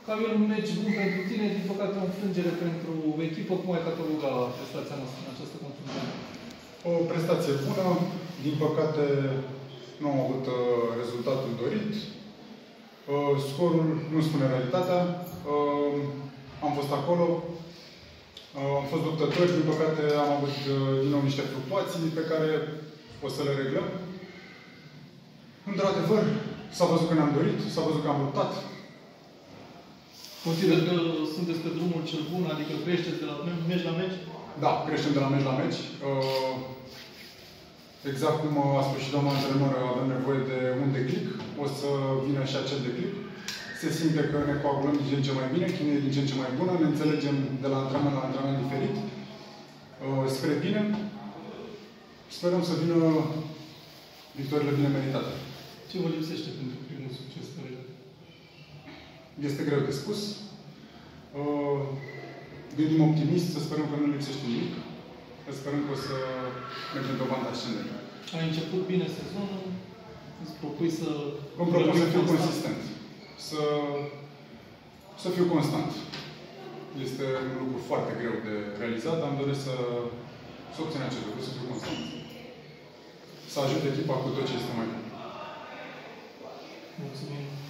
Că avem un meci bun pentru tine, din păcate o înfrângere pentru echipă. Cum ai cataloga prestația noastră în această confruntare? O prestație bună, din păcate nu am avut rezultatul dorit. Scorul nu spune realitatea. Am fost acolo. Am fost luptători, din păcate am avut din nou niște fluctuații pe care o să le reglăm. Într-adevăr, s-a văzut că ne-am dorit, s-a văzut că am luptat. Consider că sunteți pe drumul cel bun, adică creșteți de la meci la meci? Da, creștem de la meci la meci. Exact cum a spus și doamna antrenor, avem nevoie de un declic. O să vină și acel declic. Se simte că ne coagulăm din ce în ce mai bine, chimia e din ce în ce mai bună, ne înțelegem de la antrenament la antrenament diferit. Spre bine. Sperăm să vină victoriile bine meritate. Ce vă lipsește pentru primul succes? Este greu de spus. Gândim optimist, să sperăm că nu lipsește nimic. Să sperăm că o să mergem pe o bandă ascendentă. Ai început bine sezonul, îți propui să... Îmi propun să fiu consistent. Să fiu constant. Este un lucru foarte greu de realizat, dar îmi doresc să obțin acest lucru, să fiu constant. Să ajut echipa cu tot ce este mai bun. Mulțumim!